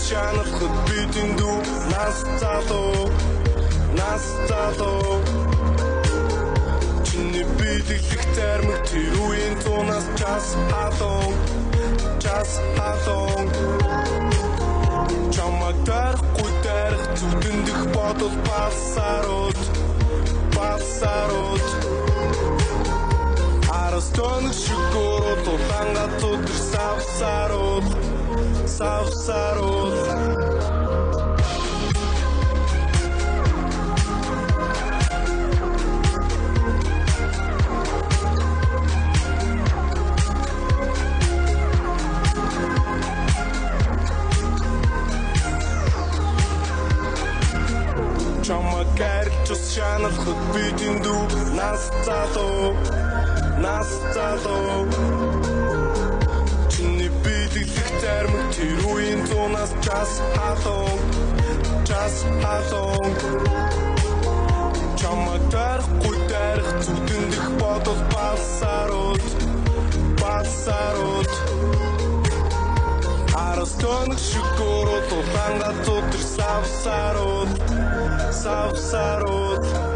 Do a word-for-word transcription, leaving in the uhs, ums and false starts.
шаналхад бидний дүү нас залуу нас залуу чиний биелэх зармаг тэр үеийн зунаас час халуун час халуун чамаг дарахгүй дарах зүгдэндэх бодол басарууд басарууд арастоног шигурууд улаанга зүдэр савсарууд савсарууд Чамагаарчус шаналхад бидний дүү нас залуу нас залуу чиний биелэх зармаг тэр үеийн зунаас час халуун час халуун чамаг дарахгүй дарах зүгдэндэх бодол басарууд басарууд арастоног шигурууд улаанга зүдэр савсарууд савсарууд